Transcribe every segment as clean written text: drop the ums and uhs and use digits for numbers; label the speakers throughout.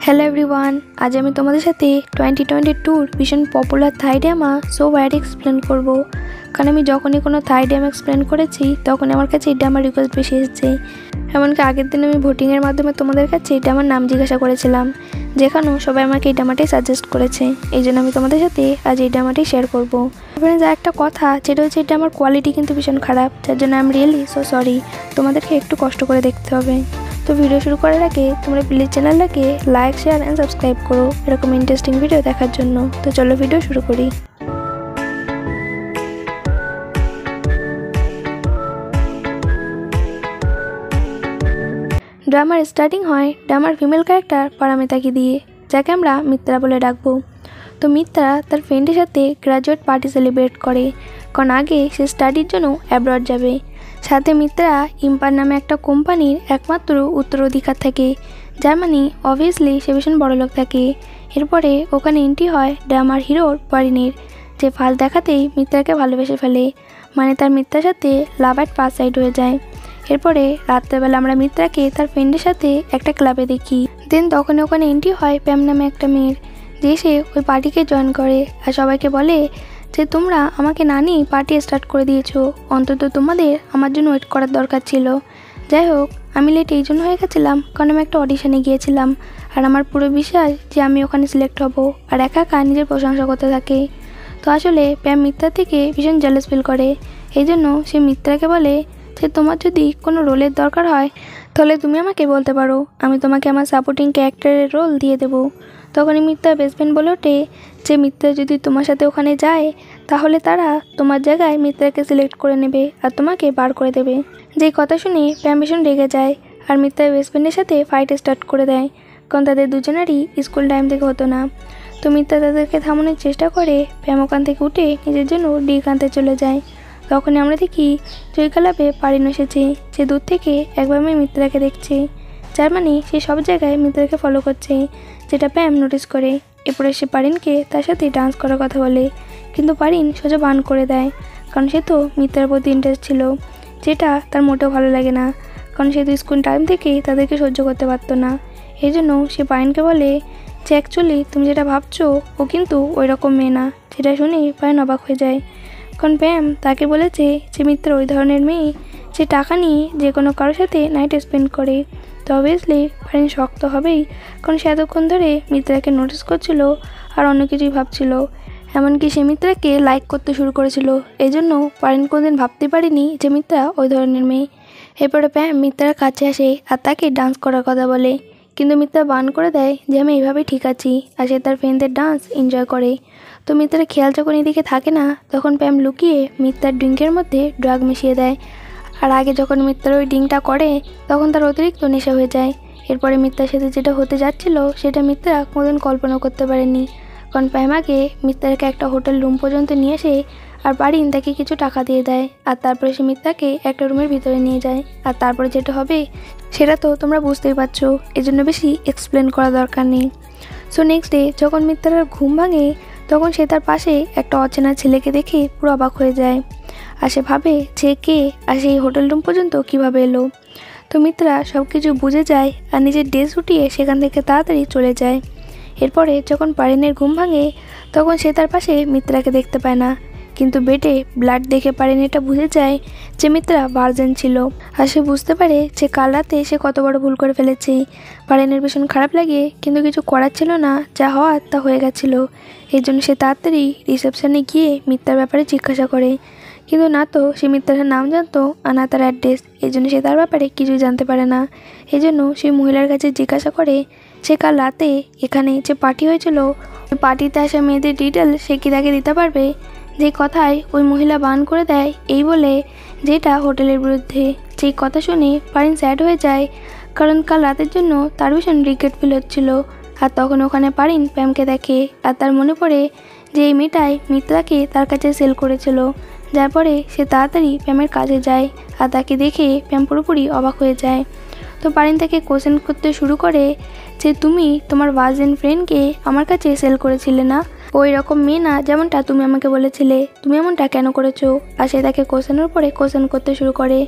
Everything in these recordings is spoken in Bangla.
Speaker 1: হ্যালো এভরিওয়ান, আজ আমি তোমাদের সাথে 2022 ভীষণ পপুলার থাই ড্রামা সো ওয়াইরি এক্সপ্লেন করব। কারণ আমি যখনই কোনো থাই ড্রামা এক্সপ্লেন করেছি তখন আমার কাছে এটা আমার রিকোয়েস্ট বেশি এসেছে। এমনকি আগের দিন আমি ভোটিংয়ের মাধ্যমে তোমাদের কাছে এটা আমার নাম জিজ্ঞাসা করেছিলাম, যেখানেও সবাই আমাকে এই ড্রামাটাই সাজেস্ট করেছে। এই জন্য আমি তোমাদের সাথে আজ এই ড্রামাটাই শেয়ার করবো। এখানে যা একটা কথা, যেটা হচ্ছে এটা আমার কোয়ালিটি কিন্তু ভীষণ খারাপ, যার জন্য I am really so sorry. তোমাদেরকে একটু কষ্ট করে দেখতে হবে। তো ভিডিও শুরু করার আগে তোমরা প্লিজ চ্যানেলটাকে লাইক, শেয়ার অ্যান্ড সাবস্ক্রাইব করো এরকম ইন্টারেস্টিং ভিডিও দেখার জন্য। তো চলো ভিডিও শুরু করি। ড্রামার স্টার্টিং হয় ড্রামার ফিমেল ক্যারেক্টার পারামিতাকে দিয়ে, যাকে আমরা মিত্রা বলে ডাকবো। তো মিত্রা তার ফ্রেন্ডের সাথে গ্র্যাজুয়েট পার্টি সেলিব্রেট করে, কারণ আগে সে স্টাডির জন্য অ্যাব্রড যাবে। সাথে মিত্রা ইম্পার নামে একটা কোম্পানির একমাত্র উত্তরাধিকার থাকে, যার মানে অবভিয়াসলি সে ভীষণ বড়লোক থাকে। এরপরে ওখানে এন্ট্রি হয় ড্রামার হিরোর পারিনের, যে ফাল দেখাতেই মিত্রাকে ভালোবেসে ফেলে, মানে তার মিত্রার সাথে লাভ অ্যাট ফার্স্ট সাইট হয়ে যায়। এরপরে রাত্রেবেলা আমরা মিত্রাকে তার ফ্রেন্ডের সাথে একটা ক্লাবে দেখি। দেন তখন ওখানে এন্ট্রি হয় প্যাম নামে একটা মেয়ের, যে সে ওই পার্টিকে জয়েন করে আর সবাইকে বলে যে তোমরা আমাকে না নিয়ে পার্টি স্টার্ট করে দিয়েছো, অন্তত তোমাদের আমার জন্য ওয়েট করার দরকার ছিল। যাই হোক, আমি লেট এই জন্য হয়ে গেছিলাম কারণ আমি একটা অডিশনে গিয়েছিলাম, আর আমার পুরো বিশ্বাস যে আমি ওখানে সিলেক্ট হব, আর একা একা নিজের প্রশংসা করতে থাকে। তো আসলে প্যাম মিত্রার থেকে ভীষণ জেলাস ফিল করে। এই জন্য সে মিত্রাকে বলে যে তোমার যদি কোনো রোলের দরকার হয় তাহলে তুমি আমাকে বলতে পারো, আমি তোমাকে আমার সাপোর্টিং ক্যারেক্টারের রোল দিয়ে দেবো। তখনই মিত্রার বেস্ট ফ্রেন্ড বলে ওঠে যে মিত্রা যদি তোমার সাথে ওখানে যায় তাহলে তারা তোমার জায়গায় মিত্রাকে সিলেক্ট করে নেবে আর তোমাকে বার করে দেবে। যেই কথা শুনে প্যাম ভীষণ রেগে যায় আর মিত্রার বেস্ট ফ্রেন্ডের সাথে ফাইট স্টার্ট করে দেয়, কারণ তাদের দুজনেরই স্কুল টাইম থেকে হতো না। তো মিত্রা তাদেরকে থামানোর চেষ্টা করে, প্যাম ওখান থেকে উঠে নিজের জন্য ডিক আনতে চলে যায়। তখনই আমরা দেখি জয় ক্লাবে পারিন এসেছে, যে দূর থেকে একবার মেয়ে মিত্রাকে দেখছে, যার মানে সে সব জায়গায় মিত্রাকে ফলো করছে, যেটা প্যাম নোটিস করে। এরপরে সে পারিনকে তার সাথে ডান্স করার কথা বলে, কিন্তু পারিন সোজা বান করে দেয়, কারণ সে তো মিত্রার প্রতি ইন্টারেস্ট ছিল, যেটা তার মোটেও ভালো লাগে না, কারণ সে তো স্কুল টাইম থেকেই তাদেরকে সহ্য করতে পারতো না। এই জন্য সে পারিনকে বলে যে অ্যাকচুয়ালি তুমি যেটা ভাবছো ও কিন্তু ওই রকম মেয়ে না। যেটা শুনে পারিন অবাক হয়ে যায়, কারণ প্যাম তাকে বলেছে যে মিত্র ওই ধরনের মেয়ে যে টাকা নিয়ে যে কোনো কারোর সাথে নাইট স্পেন্ড করে। তো অবভিয়াসলি পারিন শক্ত হবেই, কারণ সে এতক্ষণ ধরে মিত্রাকে নোটিস করছিল আর অন্য কিছুই ভাবছিল, এমনকি সে মিত্রাকে লাইক করতে শুরু করেছিল। এই জন্য পারিন কোনোদিন ভাবতে পারিনি যে মিত্রা ওই ধরনের মেয়ে। এরপরে প্যাম মিত্রার কাছে আসে আর তাকে ডান্স করার কথা বলে, কিন্তু মিত্রা বান করে দেয় যে আমি এইভাবেই ঠিক আছি, আর সে তার ফ্রেন্ডদের ডান্স এনজয় করে। তো মিত্রার খেয়াল যখন এদিকে থাকে না, তখন প্যাম লুকিয়ে মিত্রার ড্রিঙ্কের মধ্যে ড্রাগ মিশিয়ে দেয়। আর আগে যখন মিত্রার ওই ড্রিঙ্কটা করে তখন তার অতিরিক্ত নেশা হয়ে যায়। এরপরে মিত্রার সাথে যেটা হতে যাচ্ছিল সেটা মিত্রা কোনোদিন কল্পনা করতে পারেনি, কারণ প্যাম আগে মিত্রাকে একটা হোটেল রুম পর্যন্ত নিয়ে আসে আর পারিন তাকে কিছু টাকা দিয়ে দেয়, আর তারপরে সে মিত্রাকে একটা রুমের ভিতরে নিয়ে যায়। আর তারপরে যেটা হবে সেটা তো তোমরা বুঝতেই পারছো, এজন্য বেশি এক্সপ্লেন করা দরকার নেই। সো নেক্সট ডে যখন মিত্রার ঘুম ভাঙে তখন সে তার পাশে একটা অচেনা ছেলেকে দেখে পুরো অবাক হয়ে যায়, আর সে ভাবে যে কে আর সেই হোটেল রুম পর্যন্ত কীভাবে এলো। তো মিত্রা সব কিছু বুঝে যায় আর নিজের ড্রেস উঠিয়ে সেখান থেকে তাড়াতাড়ি চলে যায়। এরপরে যখন পারিনের ঘুম ভাঙে তখন সে তার পাশে মিত্রাকে দেখতে পায় না, কিন্তু বেডে ব্লাড দেখে পারিন এটা বুঝে যায় যে মিত্রা ভার্জিন ছিল, আর সে বুঝতে পারে যে কাল রাতে সে কত বড় ভুল করে ফেলেছে। পারিনের ভীষণ খারাপ লাগে, কিন্তু কিছু করার ছিল না, যা হওয়ার তা হয়ে গেছিলো। এই জন্য সে তাড়াতাড়ি রিসেপশনে গিয়ে মিত্রার ব্যাপারে জিজ্ঞাসা করে, কিন্তু না তো সে মিত্রার নাম জানতো আর না তার অ্যাড্রেস, এই জন্য সে তার ব্যাপারে কিছুই জানতে পারে না। এই জন্য সেই মহিলার কাছে জিজ্ঞাসা করে সে কাল রাতে এখানে যে পার্টি হয়েছিল ওই পার্টিতে আসা মেয়েদের ডিটেল সে কি তাকে দিতে পারবে। যে কথায় ওই মহিলা বান করে দেয় এই বলে যেটা হোটেলের বিরুদ্ধে। যেই কথা শুনে পারিন স্যাড হয়ে যায়, কারণ কাল রাতের জন্য তার ভীষণ রিগ্রেট ফিল হচ্ছিল। আর তখন ওখানে পারিন প্যামকে দেখে আর তার মনে পড়ে যে এই মেয়েটাই মিত্রাকে তার কাছে সেল করেছিল, যার পরে সে তাড়াতাড়ি প্যামের কাছে যায় আর তাকে দেখে প্যাম পুরোপুরি অবাক হয়ে যায়। তো পারিন তাকে কোশ্চেন করতে শুরু করে যে তুমি তোমার ভার্জিন ফ্রেন্ডকে আমার কাছে সেল করেছিলে না, ওই রকম মেয়ে না যেমনটা তুমি আমাকে বলেছিলে, তুমি এমনটা কেন করেছো। আর সে তাকে কোশ্চেনের উপরে কোশ্চেন করতে শুরু করে।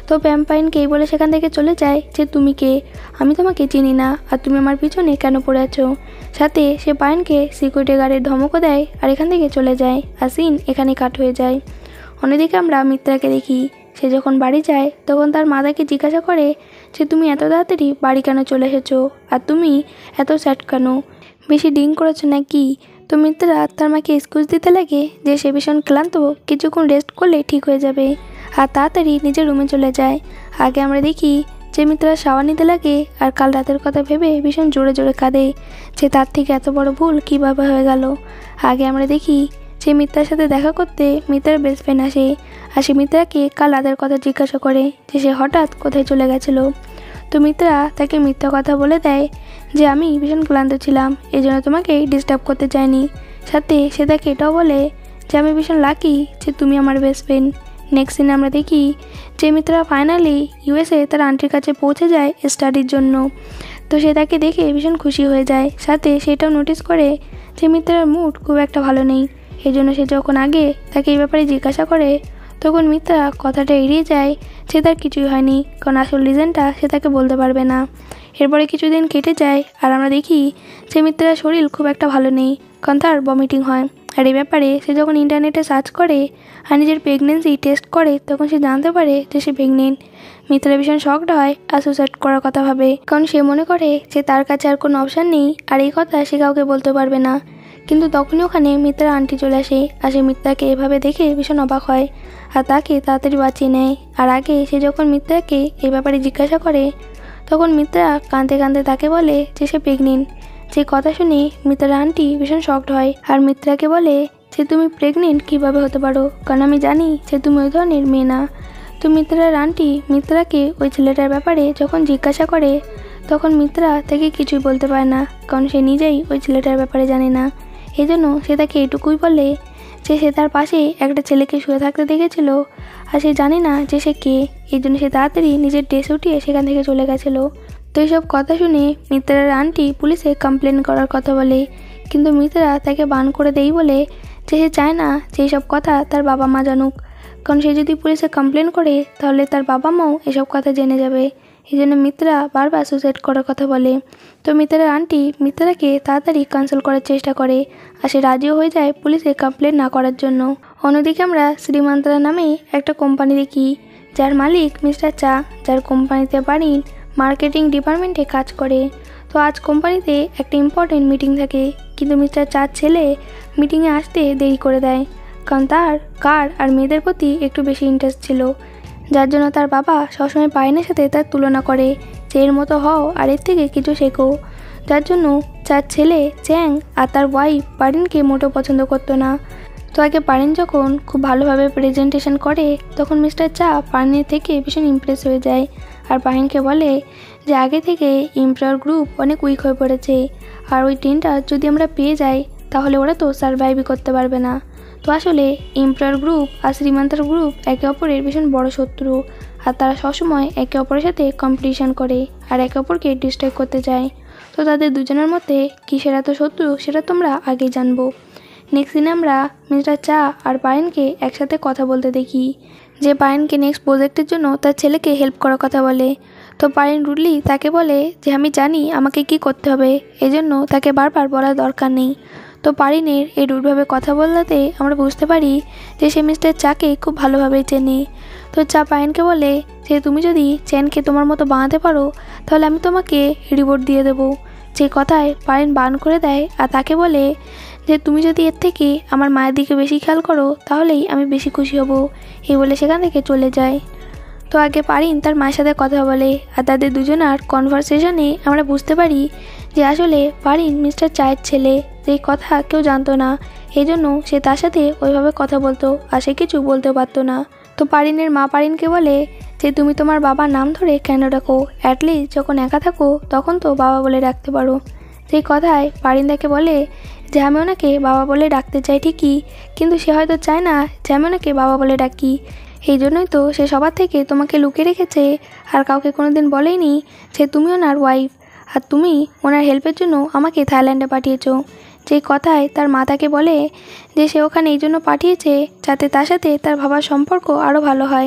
Speaker 1: তো পাইনকে এই বলে সেখান থেকে চলে যায় যে তুমি কে, আমি তোমাকে চিনি না, আর তুমি আমার পিছনে কেন পড়ে আছো। সাথে সে পাইনকে সিকিউরিটি গার্ডের ধমকও দেয় আর এখান থেকে চলে যায়, আর সিন এখানে কাট হয়ে যায়। অন্যদিকে আমরা মিত্রাকে দেখি, সে যখন বাড়ি যায় তখন তার মা তাকে জিজ্ঞাসা করে যে তুমি এত তাড়াতাড়ি বাড়ি কেন চলে এসেছো, আর তুমি এত স্যাড কেন, বেশি ড্রিঙ্ক করেছো নাকি। তো মিত্রা তার মাকে এক্সকিউজ দিতে লাগে যে সে ভীষণ ক্লান্ত, কিছুক্ষণ রেস্ট করলে ঠিক হয়ে যাবে, আর তাড়াতাড়ি নিজের রুমে চলে যায়। আগে আমরা দেখি যে মিত্রা শাওয়ার নিতে লাগে আর কাল রাতের কথা ভেবে ভীষণ জোরে জোরে কাঁদে যে তার থেকে এত বড় ভুল কীভাবে হয়ে গেল। আগে আমরা দেখি যে মিত্রার সাথে দেখা করতে মিত্রার বেস্ট ফ্রেন্ড আসে, আর সে মিত্রাকে কাল রাতের কথা জিজ্ঞাসা করে যে সে হঠাৎ কোথায় চলে গেছিলো। তো মিত্রা তাকে মিথ্যা কথা বলে দেয় যে আমি ভীষণ ক্লান্ত ছিলাম, এই জন্য তোমাকে ডিস্টার্ব করতে চাইনি। সাথে সে তাকে এটাও বলে যে আমি ভীষণ লাকি যে তুমি আমার বেস্ট ফ্রেন্ড। নেক্সট সিনে আমরা দেখি যে মিত্রা ফাইনালি ইউএসএ তার আন্টির কাছে পৌঁছে যায় স্টাডির জন্য। তো সে তাকে দেখে ভীষণ খুশি হয়ে যায়, সাথে সেটাও নোটিস করে যে মিত্রার মুড খুব একটা ভালো নেই। এই জন্য সে যখন আগে তাকে এই ব্যাপারে জিজ্ঞাসা করে তখন মিত্রা কথাটা এড়িয়ে যায় যে তার কিছুই হয়নি, কারণ আসল রিজনটা সে তাকে বলতে পারবে না। এরপরে কিছুদিন কেটে যায় আর আমরা দেখি যে মিত্রার শরীর খুব একটা ভালো নেই, কারণ তার ভমিটিং হয়। আর এই ব্যাপারে সে যখন ইন্টারনেটে সার্চ করে আর নিজের প্রেগনেন্সি টেস্ট করে তখন সে জানতে পারে যে সে প্রেগনেন্ট। মিত্রা ভীষণ শকড হয় আর সুসাইড করার কথা ভাবে, কারণ সে মনে করে যে তার কাছে আর কোনো অপশান নেই আর এই কথা সে কাউকে বলতে পারবে না। কিন্তু তখনই ওখানে মিত্রার আন্টি চলে আসে আর সে মিত্রাকে এভাবে দেখে ভীষণ অবাক হয় আর তাকে তাড়াতাড়ি বাঁচিয়ে নেয়। আর আগে সে যখন মিত্রাকে এই ব্যাপারে জিজ্ঞাসা করে তখন মিত্রা কাঁদতে কাঁদতে তাকে বলে যে সে প্রেগনেন্ট। যে কথা শুনে মিত্রার আন্টি ভীষণ শকড হয় আর মিত্রাকে বলে যে তুমি প্রেগনেন্ট কীভাবে হতে পারো, কারণ আমি জানি যে তুমি ওই ধরনের মেয়ে না। তো মিত্রার আন্টি মিত্রাকে ওই ছেলেটার ব্যাপারে যখন জিজ্ঞাসা করে তখন মিত্রা তাকে কিছুই বলতে পারে না, কারণ সে নিজেই ওই ছেলেটার ব্যাপারে জানে না। এই জন্য সে তাকে এটুকুই বলে যে সে তার পাশে একটা ছেলেকে শুয়ে থাকতে দেখেছিল আর সে জানে না যে সে কে, এই জন্য সে তাড়াতাড়ি নিজের ড্রেস উঠিয়ে সেখান থেকে চলে গেছিলো। তো এইসব কথা শুনে মিত্রার আন্টি পুলিশে কমপ্লেন করার কথা বলে, কিন্তু মিত্রা তাকে বান করে দেই বলে যে সে চায় না যে এইসব কথা তার বাবা মা জানুক, কারণ সে যদি পুলিশে কমপ্লেন করে তাহলে তার বাবা মাও এসব কথা জেনে যাবে। এই জন্য মিত্রা বারবার সুসাইড করার কথা বলে। তো মিত্রার আন্টি মিত্রাকে তাড়াতাড়ি কনসোল করার চেষ্টা করে আর সে রাজিও হয়ে যায় পুলিশে কমপ্লেন না করার জন্য। অন্যদিকে আমরা শ্রীমন্তরা নামে একটা কোম্পানি দেখি যার মালিক মিস্টার চা, যার কোম্পানিতে বাড়ির মার্কেটিং ডিপার্টমেন্টে কাজ করে। তো আজ কোম্পানিতে একটা ইম্পর্টেন্ট মিটিং থাকে, কিন্তু মিস্টার চার ছেলে মিটিংয়ে আসতে দেরি করে দেয়, কারণ তার কার আর মেয়েদের প্রতি একটু বেশি ইন্টারেস্ট ছিল, যার জন্য তার বাবা সবসময় পাইনের সাথে তার তুলনা করে যে এর মতো হও আর এর থেকে কিছু শেখো। যার জন্য চার ছেলে চ্যাং আর তার ওয়াইফ পারিনকে মোটেও পছন্দ করতো না। তো আগে পারিন যখন খুব ভালোভাবে প্রেজেন্টেশন করে তখন মিস্টার চা পারিনের থেকে ভীষণ ইমপ্রেস হয়ে যায় আর পারিনকে বলে যে আগে থেকে এমপ্লয়ার গ্রুপ অনেক উইক হয়ে পড়েছে, আর ওই টিমটা যদি আমরা পেয়ে যাই তাহলে ওরা তো সার্ভাইভই করতে পারবে না। তো আসলে এমপ্লয়ার গ্রুপ আর শ্রীমন্তার গ্রুপ একে অপরের ভীষণ বড় শত্রু, আর তারা সবসময় একে অপরের সাথে কম্পিটিশান করে আর একে অপরকে ডিস্ট্রয় করতে যায়। তো তাদের দুজনের মধ্যে কিসের এত শত্রু সেটা তোমরা আগে জানবো। নেক্সট দিনে আমরা মিস্টার চা আর পায়েনকে একসাথে কথা বলতে দেখি, যে পায়েনকে নেক্সট প্রজেক্টের জন্য তার ছেলেকে হেল্প করার কথা বলে। তো পায়েন রুডলি তাকে বলে যে আমি জানি আমাকে কি করতে হবে, এজন্য তাকে বারবার বলার দরকার নেই। তো পারিনের এই রুডভাবে কথা বলাতে আমরা বুঝতে পারি যে সে মিস্টার চাকে খুব ভালোভাবেই চেনে। তো চা পায়েনকে বলে যে তুমি যদি চেনকে তোমার মতো বানাতে পারো তাহলে আমি তোমাকে রিওয়ার্ড দিয়ে দেবো। যে কথায় পায়েন বান করে দেয় আর তাকে বলে যে তুমি যদি এর থেকে আমার মায়ের দিকে বেশি খেয়াল করো তাহলেই আমি বেশি খুশি হব। এই বলে সেখান থেকে চলে যায়। তো আগে পারিন তার মায়ের সাথে কথা বলে আর তাদের দুজনার কনভারসেশনে আমরা বুঝতে পারি যে আসলে পারিন মিস্টার চায়ের ছেলে, যেই কথা কেউ জানতো না, এই জন্য সে তার সাথে ওইভাবে কথা বলতো আর সে কিছু বলতেও পারতো না। তো পারিনের মা পারিনকে বলে যে তুমি তোমার বাবার নাম ধরে কেন ডাকো, অ্যাটলিস্ট যখন একা থাকো তখন তো বাবা বলে ডাকতে পারো। সেই কথায় পারিন তাকে বলে যে আমি ওনাকে বাবা বলে ডাকতে চাই ঠিকই, কিন্তু সে হয়তো চায় না যে আমি ওনাকে বাবা বলে ডাকি, এই জন্যই তো সে সবার থেকে তোমাকে লুকিয়ে রেখেছে আর কাউকে কোনোদিন বলেইনি যে তুমি ওনার ওয়াইফ আর তুমি ওনার হেল্পের জন্য আমাকে থাইল্যান্ডে পাঠিয়েছো। যেই কথায় তার মা তাকে বলে যে সে ওখানে এই জন্য পাঠিয়েছে যাতে তার সাথে তার বাবার সম্পর্ক আরও ভালো হয়,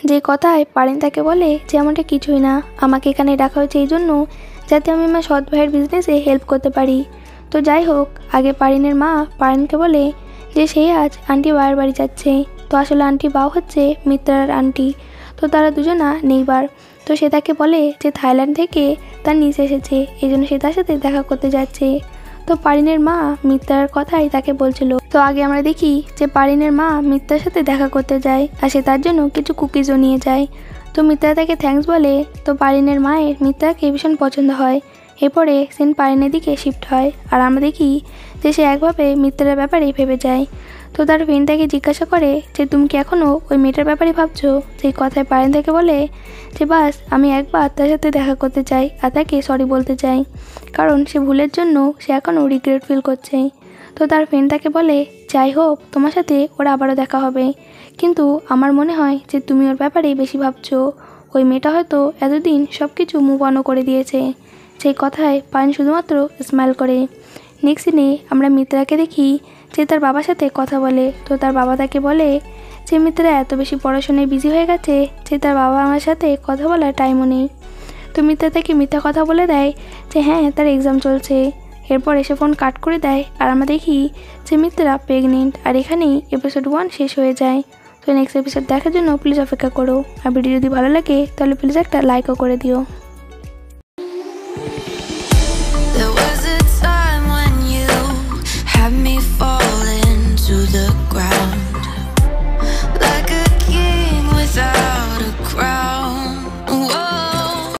Speaker 1: যে কথায় পারিন তাকে বলে যে এমনটা কিছুই না, আমাকে এখানে ডাকা হয়েছে এই জন্য যাতে আমি আমার সৎ ভাইয়ের বিজনেসে হেল্প করতে পারি। তো যাই হোক, আগে পারিনের মা পারিনকে বলে যে সে আজ আন্টি বাবার বাড়ি যাচ্ছে। তো আসলে আন্টি বাও হচ্ছে মিত্রার আন্টি, তো তারা দুজনা নেইবার। তো সে তাকে বলে যে থাইল্যান্ড থেকে তার নিচ এসেছে, এই জন্য সে তার সাথে দেখা করতে যাচ্ছে। তো পারিনের মা মিত্রার কথাই তাকে বলছিল। তো আগে আমরা দেখি যে পারিনের মা মিত্রার সাথে দেখা করতে যায় আর সে তার জন্য কিছু কুকিজও নিয়ে যায়। তো মিত্রা তাকে থ্যাঙ্কস বলে। তো পারিনের মায়ের মিত্রাকে ভীষণ পছন্দ হয়। এরপরে সিন পারিনের দিকে শিফট হয় আর আমরা দেখি যে সে একভাবে মিত্রার ব্যাপারে ভেবে যায়। তো তার ফ্রেন্ড তাকে জিজ্ঞাসা করে যে তুমি কি এখনও ওই মেয়েটার ব্যাপারে ভাবছো? সেই কথায় পারিন তাকে বলে যে বাস আমি একবার তার সাথে দেখা করতে চাই আর তাকে সরি বলতে চাই, কারণ সে ভুলের জন্য সে এখনও রিগ্রেট ফিল করছে। তো তার ফ্রেন্ড তাকে বলে যাই হোক তোমার সাথে ওর আবারও দেখা হবে, কিন্তু আমার মনে হয় যে তুমি ওর ব্যাপারেই বেশি ভাবছো। ওই মেয়েটা হয়তো এতদিন সব কিছু মুভ অনও করে দিয়েছে। সেই কথায় পারিন শুধুমাত্র স্মাইল করে। নেক্সট দিনে আমরা মিত্রাকে দেখি যে তার বাবার সাথে কথা বলে। তো তার বাবা তাকে বলে যে মিত্রা এত বেশি পড়াশোনায় বিজি হয়ে গেছে যে তার বাবা আমার সাথে কথা বলার টাইমও নেই। তো মিত্রা তাকে মিথ্যা কথা বলে দেয় যে হ্যাঁ তার এক্সাম চলছে। এরপর এসে ফোন কাট করে দেয় আর আমরা দেখি যে মিত্রা প্রেগনেন্ট। আর এখানেই এপিসোড 1 শেষ হয়ে যায়। তো নেক্সট এপিসোড দেখার জন্য প্লিজ অপেক্ষা করো। আর ভিডিও যদি ভালো লাগে তাহলে প্লিজ একটা লাইকও করে দিও।